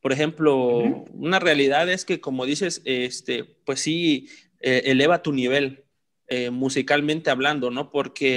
Por ejemplo, Ujú. una realidad es que, como dices, pues sí, eleva tu nivel musicalmente hablando, ¿no? Porque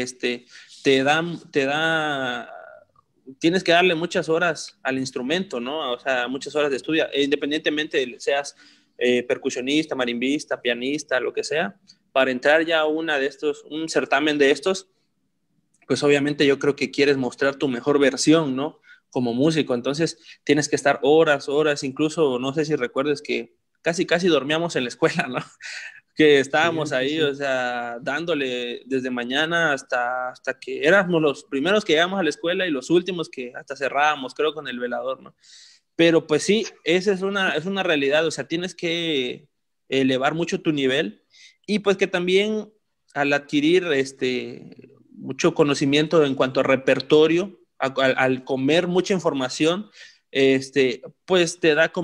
tienes que darle muchas horas al instrumento, ¿no? O sea, muchas horas de estudio, independientemente de seas percusionista, marimbista, pianista, lo que sea, para entrar ya a un certamen de estos, pues obviamente yo creo que quieres mostrar tu mejor versión, ¿no? Como músico, entonces tienes que estar horas, horas, incluso no sé si recuerdes que casi dormíamos en la escuela, ¿no? Que Sí, estábamos sí, ahí, o sí. sea, dándole desde mañana hasta que éramos los primeros que llegamos a la escuela y los últimos que hasta cerrábamos, creo, con el velador, ¿no? Pero pues sí, esa es una realidad, o sea, tienes que elevar mucho tu nivel y pues que también al adquirir mucho conocimiento en cuanto a repertorio, al comer mucha información, pues te da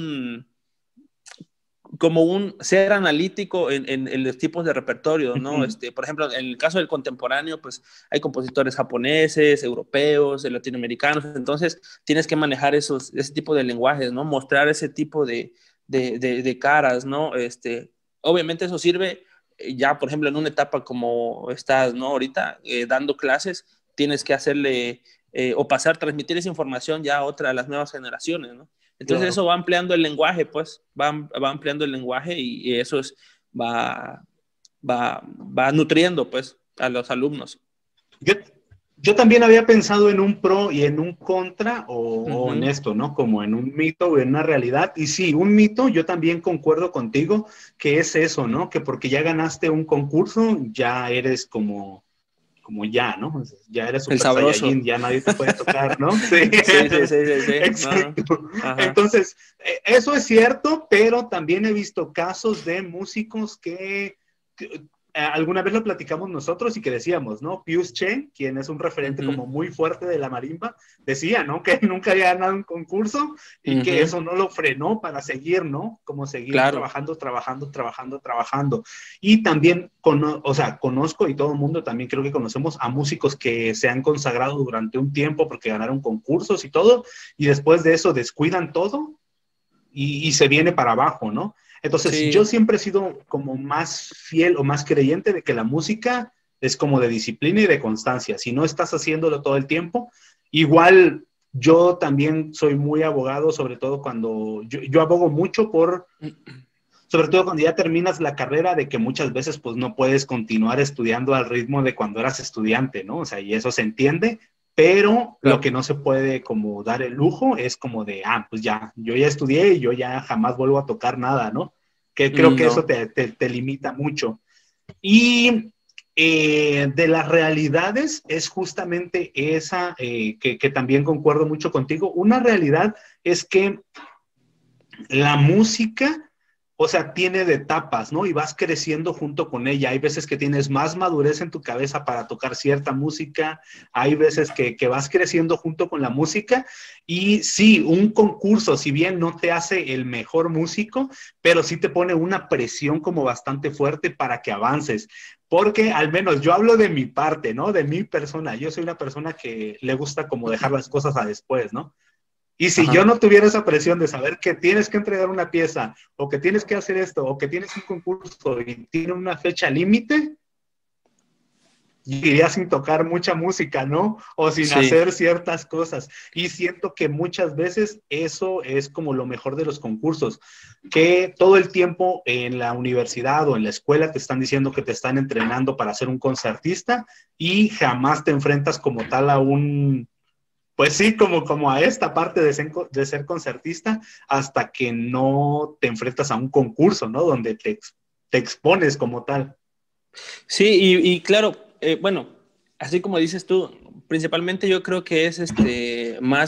como un ser analítico en los tipos de repertorio, ¿no? Ujú. Por ejemplo, en el caso del contemporáneo, pues hay compositores japoneses, europeos, latinoamericanos, entonces tienes que manejar ese tipo de lenguajes, ¿no? Mostrar ese tipo de caras, ¿no? Obviamente eso sirve ya, por ejemplo, en una etapa como estás, ¿no? Ahorita, dando clases, tienes que hacerle o transmitir esa información ya a las nuevas generaciones, ¿no? Entonces Claro. eso va ampliando el lenguaje, pues, va ampliando el lenguaje y eso va, va nutriendo, pues, a los alumnos. Yo, yo también había pensado en un pro y en un contra, o en Ujú, esto, ¿no? Como en un mito o en una realidad. Y sí, un mito, yo también concuerdo contigo, que es eso, ¿no? Que porque ya ganaste un concurso, ya eres como ya, ¿no? Ya eres el Super Saiyajin, sabroso. ya nadie te puede tocar, ¿no? Sí, Sí, sí, sí, sí, sí. No, exacto. ajá. Entonces, eso es cierto, pero también he visto casos de músicos que alguna vez lo platicamos nosotros y que decíamos, ¿no? Pius Chen, quien es un referente Ujú, como muy fuerte de la marimba, decía, ¿no? Que nunca había ganado un concurso y que ujú, eso no lo frenó para seguir, ¿no? Como seguir claro. trabajando, trabajando, trabajando, trabajando. Y también, o sea, conozco y todo el mundo también creo que conocemos a músicos que se han consagrado durante un tiempo porque ganaron concursos y todo, y después de eso descuidan todo y se viene para abajo, ¿no? Entonces, yo Sí, siempre he sido como más fiel o más creyente de que la música es como de disciplina y de constancia. Si no estás haciéndolo todo el tiempo, igual yo también soy muy abogado, sobre todo cuando yo abogo mucho por, sobre todo cuando ya terminas la carrera, de que muchas veces pues no puedes continuar estudiando al ritmo de cuando eras estudiante, ¿no? O sea, y eso se entiende, pero lo claro. que no se puede como dar el lujo es como de, pues ya, yo ya estudié y yo ya jamás vuelvo a tocar nada, ¿no? Que creo que eso No. te limita mucho. Y de las realidades es justamente esa, que también concuerdo mucho contigo. Una realidad es que la música, o sea, tiene de etapas, ¿no? Y vas creciendo junto con ella. Hay veces que tienes más madurez en tu cabeza para tocar cierta música, hay veces que vas creciendo junto con la música. Y sí, un concurso, si bien no te hace el mejor músico, pero sí te pone una presión como bastante fuerte para que avances. Porque al menos yo hablo de mi parte, ¿no? De mi persona. Yo soy una persona que le gusta como dejar las cosas a después, ¿no? Y si yo Ajá. no tuviera esa presión de saber que tienes que entregar una pieza, o que tienes que hacer esto, o que tienes un concurso y tiene una fecha límite, iría sin tocar mucha música, ¿no? O sin Sí. hacer ciertas cosas. Y siento que muchas veces eso es como lo mejor de los concursos, que todo el tiempo en la universidad o en la escuela te están diciendo que te están entrenando para ser un concertista y jamás te enfrentas como tal a un, pues sí, como a esta parte de ser concertista, hasta que no te enfrentas a un concurso, ¿no? Donde te expones como tal. Sí, y claro, bueno, así como dices tú, principalmente yo creo que es más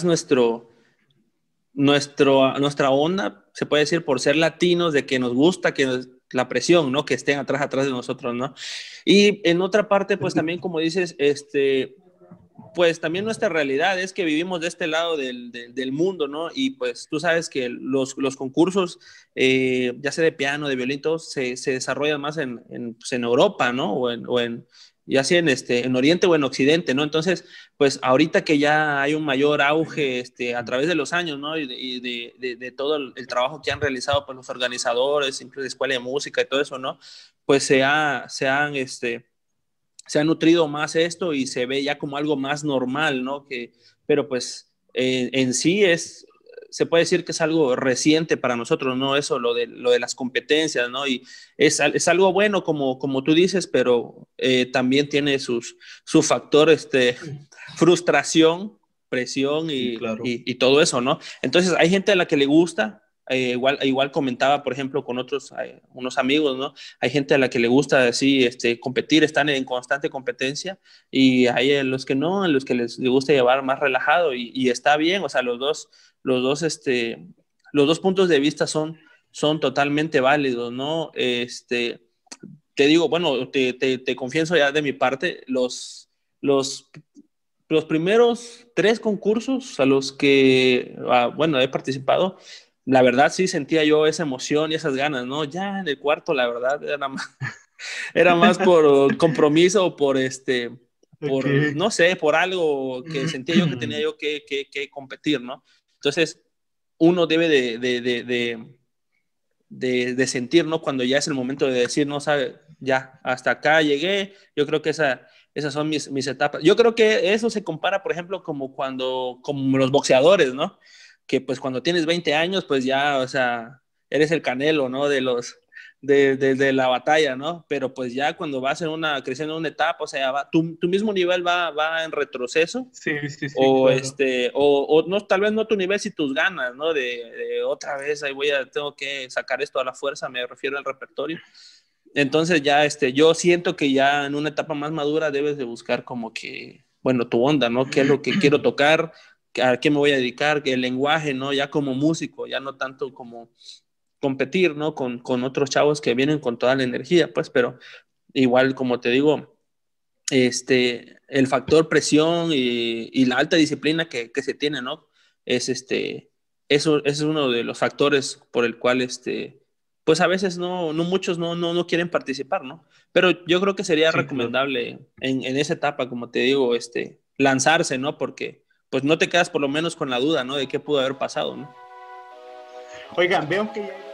nuestra onda, se puede decir, por ser latinos, de que nos gusta la presión, ¿no? Que estén atrás de nosotros, ¿no? Y en otra parte, pues también, como dices, pues también nuestra realidad es que vivimos de este lado del mundo, ¿no? Y pues tú sabes que los concursos, ya sea de piano, de violín, todos se desarrollan más pues, en Europa, ¿no? ya sea en Oriente o en Occidente, ¿no? Entonces, pues ahorita que ya hay un mayor auge a través de los años, ¿no? Y de todo el trabajo que han realizado pues, los organizadores, incluso la escuela de música y todo eso, ¿no? Pues se han nutrido más esto y se ve ya como algo más normal, ¿no? Pero pues en sí se puede decir que es algo reciente para nosotros, ¿no? Eso, lo de las competencias, ¿no? Y es algo bueno, como tú dices, pero también tiene su factor, frustración, presión Sí, claro. y todo eso, ¿no? Entonces, hay gente a la que le gusta, igual comentaba, por ejemplo, con unos amigos, ¿no? Hay gente a la que le gusta así competir, están en constante competencia, y hay a los que no, a los que les gusta llevar más relajado, y está bien, o sea, los dos puntos de vista son totalmente válidos, ¿no? Te digo, bueno, te confieso ya de mi parte, los primeros 3 concursos a los que, bueno, he participado, la verdad sí sentía yo esa emoción y esas ganas, ¿no? Ya en el cuarto, la verdad, era más por compromiso o Okay. no sé, por algo que sentía yo que tenía yo que competir, ¿no? Entonces, uno debe de sentir, ¿no? Cuando ya es el momento de decir, no, sabe, ya, hasta acá llegué, yo creo que esas son mis etapas. Yo creo que eso se compara, por ejemplo, como los boxeadores, ¿no? Que pues cuando tienes 20 años, pues ya, o sea, eres el Canelo, ¿no? De la batalla, ¿no? Pero pues ya cuando vas creciendo en una etapa, o sea, tu mismo nivel va en retroceso, Sí, sí, sí, o claro. o no, tal vez no tu nivel, si tus ganas, ¿no? De otra vez, ahí tengo que sacar esto a la fuerza, me refiero al repertorio. Entonces ya yo siento que ya en una etapa más madura debes de buscar como que, bueno, tu onda, ¿no? ¿Qué es lo que quiero tocar? ¿A qué me voy a dedicar? El lenguaje, ¿no? Ya como músico, ya no tanto como competir, ¿no? Con otros chavos que vienen con toda la energía, pues, pero igual, como te digo, el factor presión y la alta disciplina que se tiene, ¿no? Eso es uno de los factores por el cual, pues a veces no muchos no quieren participar, ¿no? Pero yo creo que sería Sí, claro. recomendable en esa etapa, como te digo, lanzarse, ¿no? Porque pues no te quedas por lo menos con la duda, ¿no? De qué pudo haber pasado, ¿no? Oigan, veo que ya